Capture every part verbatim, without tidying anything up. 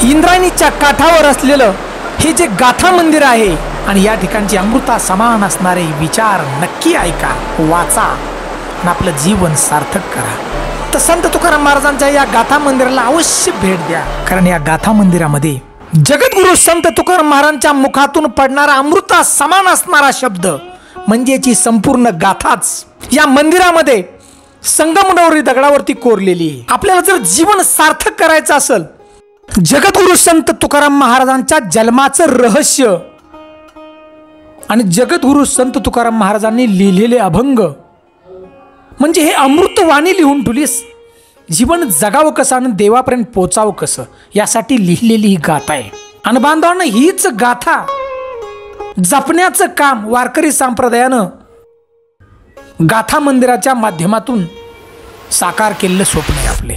इंद्रायणीच्या काठावर असलेलं हे जे गाथा मंदिर आहे आणि या ठिकाणचे अमृता समान असणारे विचार नक्की ऐका, वाचा आणि आपलं जीवन सार्थक करा. तर संत तुकाराम महाराजांच्या या गाथा मंदिराला अवश्य भेट द्या, कारण या गाथा मंदिरामध्ये जगद्गुरु संत तुकाराम महाराजांच्या मुखातून पडणारा अमृता समान असणारा शब्द म्हणजेची संपूर्ण गाथाच या मंदिरामध्ये संगमरवरी दगडावरती कोरलेली आहे. आपल्याला जर जीवन सार्थक करायचं असेल, जगद्गुरु संत तुकाराम महाराजांच्या जन्माचं रहस्य आणि जगद्गुरु संत तुकाराम महाराजांनी लिहिलेले अभंग म्हणजे हे अमृतवाणी लिहून ठेवलीस. जीवन जगावं कसं आणि देवापर्यंत पोचावं कसं यासाठी लिहिलेली ही गाथा आहे. आणि बांधवांना हीच गाथा जपण्याचं काम वारकरी संप्रदायानं गाथा मंदिराच्या माध्यमातून साकार केलेलं स्वप्न आहे आपले.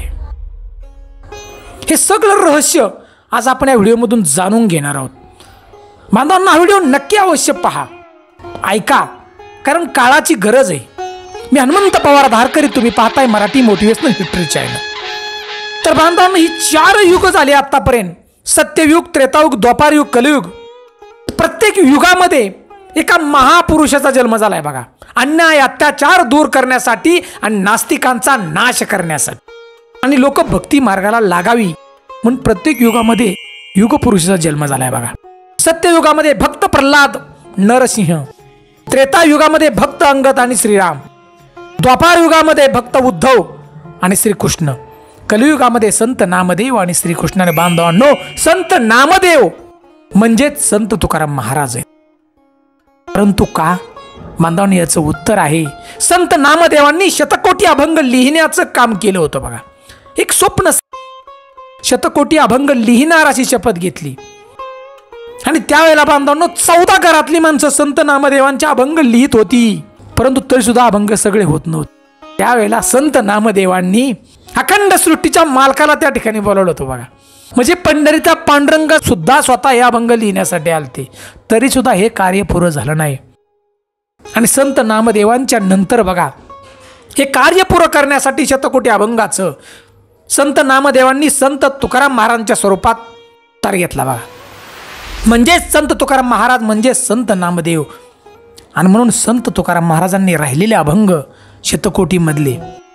हे सगळं रहस्य आज आपण या व्हिडिओमधून जाणून घेणार आहोत. बांधवांना हा व्हिडिओ नक्की अवश्य पहा, ऐका, कारण काळाची गरज आहे. मी हनुमंत पवार धारकरी, तुम्ही पाहताय मराठी मोटिवेशनल हिस्ट्री चॅनल. तर बांधवांना ही चार युग झाली आतापर्यंत, सत्ययुग, त्रेतायुग, द्वापारयुग, कलियुग. प्रत्येक युगामध्ये एका महापुरुषाचा जन्म झालाय बघा, अन्याय अत्याचार दूर करण्यासाठी आणि नास्तिकांचा नाश करण्यासाठी. आणि लोक भक्ती मार्गाला लागावी म्हणून प्रत्येक युगामध्ये युगपुरुषाचा जन्म झालाय बघा. सत्ययुगामध्ये भक्त प्रल्हाद, नरसिंह. त्रेतायुगामध्ये भक्त अंगद आणि श्रीराम. द्वापार युगामध्ये भक्त उद्धव आणि श्रीकृष्ण. कलियुगामध्ये संत नामदेव आणि श्रीकृष्णाने. बांधवांनो, संत नामदेव म्हणजेच संत तुकाराम महाराज आहेत. परंतु का? बांधवांनी याचं उत्तर आहे, संत नामदेवांनी शतकोटी अभंग लिहिण्याचं काम केलं होतं बघा. एक स्वप्न, शतकोटी अभंग लिहिणार अशी शपथ घेतली. आणि त्यावेळेला बांधवांनो चौदा घरातली माणसं संत नामदेवांच्या अभंग लिहित होती, परंतु तरी सुद्धा अभंग सगळे होत नव्हते. त्यावेळेला संत नामदेवांनी अखंड सृष्टीच्या मालकाला त्या ठिकाणी बोलावलं होतं बघा. म्हणजे पंढरीचा पांडुरंग सुद्धा स्वतः हे अभंग लिहिण्यासाठी आलते, तरी सुद्धा हे कार्य पुरं झालं नाही. आणि संत नामदेवांच्या नंतर बघा हे कार्य पुरं करण्यासाठी शतकोटी अभंगाचं संत नामदेवांनी संत तुकाराम महाराजांच्या स्वरूपात तार घेतला बघा. म्हणजेच संत तुकाराम महाराज म्हणजे संत नामदेव. आणि म्हणून संत तुकाराम महाराजांनी राहिलेले अभंग शतकोटी मधले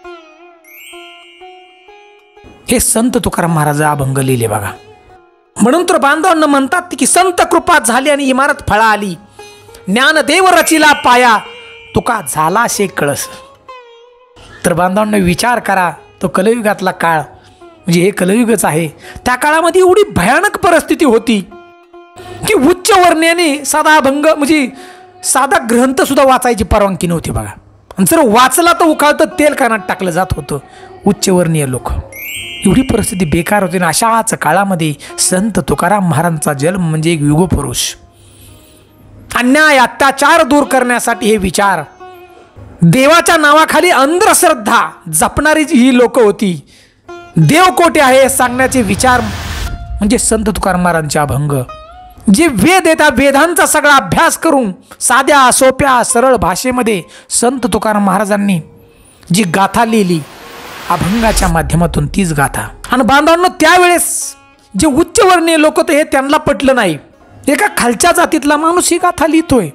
हे संत तुकाराम महाराज अभंग लिहिले बघा. म्हणून तर बांधवांना म्हणतात की संत कृपा झाली आणि इमारत फळा आली, ज्ञानदेव रचिला पाया, तुका झाला शे कळस. तर बांधवांना विचार करा, तो कलयुगातला काळ म्हणजे हे कलयुगच आहे. त्या काळामध्ये एवढी भयानक परिस्थिती होती की उच्च वर्णीयाने साधा अभंग म्हणजे साधा ग्रंथ सुद्धा वाचायची परवानगी नव्हती बघा. आणि जर वाचला तर उकाळतं तेल कानात टाकलं जात होतं उच्चवर्णीय लोक. एवढी परिस्थिती बेकार होती. ना अशाच काळामध्ये संत तुकाराम महाराजांचा जन्म म्हणजे एक युगपुरुष. अन्याय अत्याचार दूर करण्यासाठी हे विचार, देवाच्या नावाखाली अंधश्रद्धा जपणारी ही लोक होती. देव कोठे आहे सांगण्याचे विचार म्हणजे संत तुकाराम महाराजांचे अभंग. जे वेद येतात, वेदांचा सगळा अभ्यास करून साध्या सोप्या सरळ भाषेमध्ये संत तुकाराम महाराजांनी जी गाथा लिहिली अभंगाच्या माध्यमातून, तीच गाथा. आणि बांधवांनो त्यावेळेस जे उच्चवर्णीय लोक होते हे त्यांना पटलं नाही. एका खालच्या जातीतला माणूस ही गाथा लिहितोय.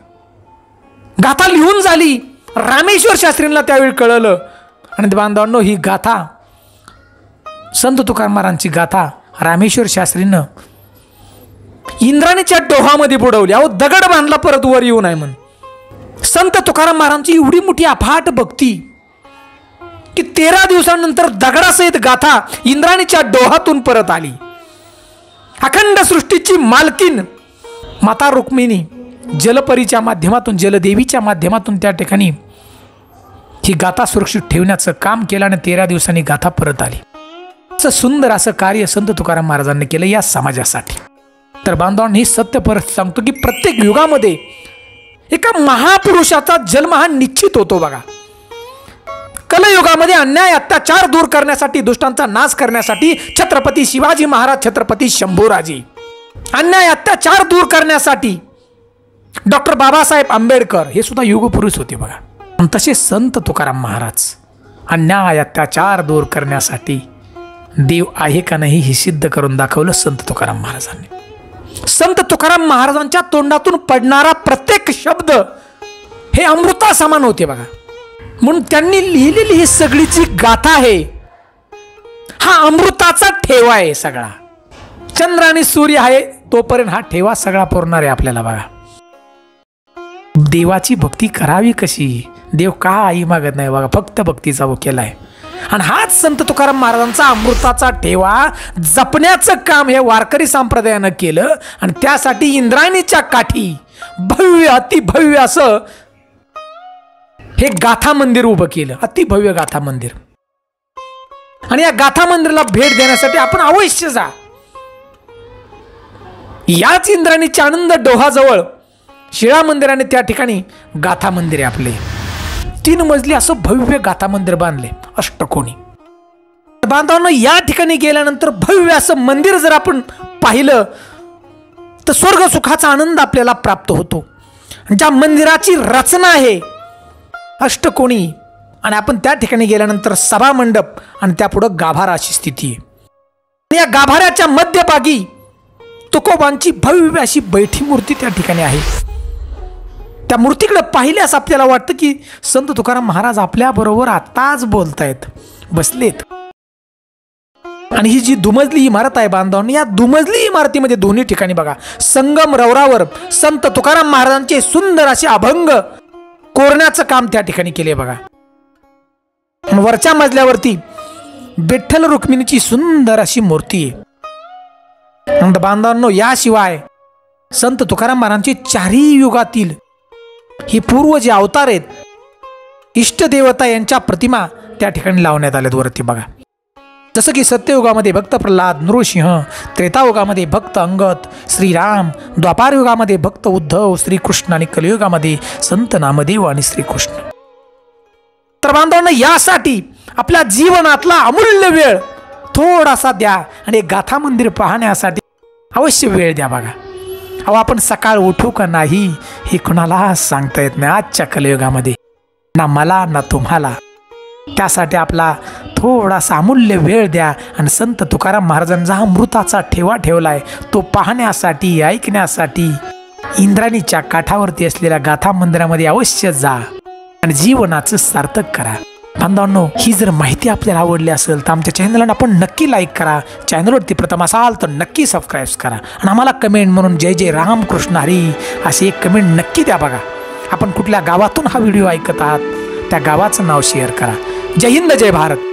गाथा लिहून झाली, रामेश्वर शास्त्रींना त्यावेळी कळलं. आणि बांधवांनो ही गाथा संत तुकाराम महाराजांची गाथा रामेश्वर शास्त्रीनं इंद्राणीच्या डोहामध्ये बुडवली. अहो दगड बांधला परत वर येऊ नये म्हणून. संत तुकाराम महाराजांची एवढी मोठी अफाट भक्ती की तेरा दिवसानंतर दगडासहित गाथा इंद्राणीच्या डोहातून परत आली. अखंड सृष्टीची मालकीन माता रुक्मिणी जलपरीच्या माध्यमातून, जलदेवीच्या माध्यमातून त्या ठिकाणी ही गाथा सुरक्षित ठेवण्याचं काम केलं आणि तेरा दिवसांनी गाथा परत आली. असं सुंदर असं कार्य संत तुकाराम महाराजांनी केलं या समाजासाठी. तर बांधवांनी ही सत्य परिस्थिती सांगतो की प्रत्येक युगामध्ये एका महापुरुषाचा जन्म हा निश्चित होतो बघा. कलयुगामध्ये अन्याय अत्याचार दूर करण्यासाठी, दुष्टांचा नाश करण्यासाठी छत्रपती शिवाजी महाराज, छत्रपती शंभूराजे. अन्याय अत्याचार दूर करण्यासाठी डॉक्टर बाबासाहेब आंबेडकर हे सुद्धा युगपुरुष होते बघा. तसे संत तुकाराम महाराज अन्याय अत्याचार दूर करण्यासाठी देव आहे का नाही हे सिद्ध करून दाखवलं संत तुकाराम महाराजांनी। संत तुकाराम महाराजांच्या तोंडातून पडणारा प्रत्येक शब्द हे अमृता समान होते बघा। म्हणून त्यांनी लिहिलेली ही सगळी जी गाथा आहे हा अमृताचा ठेवा आहे सगळा। चंद्र आणि सूर्य आहे तोपर्यंत हा ठेवा सगळा पुरणार आहे आपल्याला बघा। देवाची भक्ती करावी कशी, देव का आई मागत नाही बघा, फक्त भक्तीचा वो केलाय। आणि हाच संत तुकाराम महाराजांचा अमृताचा ठेवा जपण्याचं काम हे वारकरी संप्रदायानं केलं। आणि त्यासाठी इंद्रायणीच्या काठी भव्य अतिभव्य असं हे गाथा मंदिर उभं केलं, अतिभव्य गाथा मंदिर। आणि या गाथा मंदिराला भेट देण्यासाठी आपण अवश्य जा। याच इंद्रायणीच्या आनंद डोहाजवळ शिळा मंदिराने त्या ठिकाणी गाथा मंदिर आहे आपले। तीन मजली असं भव्य गाथा मंदिर बांधले अष्टकोनी। बांधवांना या ठिकाणी गेल्यानंतर भव्य असं मंदिर जर आपण पाहिलं तर स्वर्ग सुखाचा आनंद आपल्याला प्राप्त होतो। ज्या मंदिराची रचना आहे अष्टकोनी आणि आपण त्या ठिकाणी गेल्यानंतर सभा मंडप आणि त्यापुढं गाभारा अशी स्थिती आहे। आणि या गाभाऱ्याच्या मध्यभागी तुकोबांची भव्य अशी बैठी मूर्ती त्या ठिकाणी आहे। त्या मूर्तीकडे पाहिल्यास आपल्याला वाटतं की संत तुकाराम महाराज आपल्या बरोबर आताच बोलतायत, बसलेत। आणि ही जी दुमजली इमारत आहे बांधवांनी, या दुमजली इमारतीमध्ये दोन्ही ठिकाणी बघा संगम रवरावर संत तुकाराम महाराजांचे सुंदर असे अभंग कोरण्याचं काम त्या ठिकाणी केले बघा। वरच्या मजल्यावरती विठ्ठल रुक्मिणीची सुंदर अशी मूर्ती आहे। बांधवांनो याशिवाय संत तुकाराम महाराजांचे चारही युगातील ही पूर्व जे अवतार आहेत इष्टदेवता यांच्या प्रतिमा त्या ठिकाणी लावण्यात आल्यात वरती बघा। जसं की सत्ययुगामध्ये भक्त प्रल्हाद नृसिंह, त्रेतायुगामध्ये भक्त अंगद श्रीराम, द्वापार युगामध्ये भक्त उद्धव श्रीकृष्ण आणि कलियुगामध्ये संत नामदेव आणि श्रीकृष्ण। तर बांधवांना यासाठी आपल्या जीवनातला अमूल्य वेळ थोडासा द्या आणि गाथा मंदिर पाहण्यासाठी अवश्य वेळ द्या बघा। अहो आपण सकाळ उठू का नाही हे कुणाला सांगता येत नाही आजच्या कलियुगामध्ये, ना मला ना तुम्हाला। त्यासाठी आपला थोडासा अमूल्य वेळ द्या आणि संत तुकाराम महाराजांचा अमृताचा ठेवा ठेवलाय तो पाहण्यासाठी ऐकण्यासाठी इंद्रायणीच्या काठावरती असलेल्या गाथा मंदिरामध्ये अवश्य जा आणि जीवनाचं सार्थक करा। बांधवांनो ही जर माहिती आपल्याला आवडली असेल तर आमच्या चॅनलला आपण नक्की लाईक करा, चॅनलवरती प्रथम असाल तर नक्की सबस्क्राईब करा आणि आम्हाला कमेंट म्हणून जय जय रामकृष्ण हरी असे एक कमेंट नक्की द्या बघा। आपण कुठल्या गावातून हा व्हिडिओ ऐकत आहात त्या गावाचं नाव शेअर करा। जय हिंद जय भारत।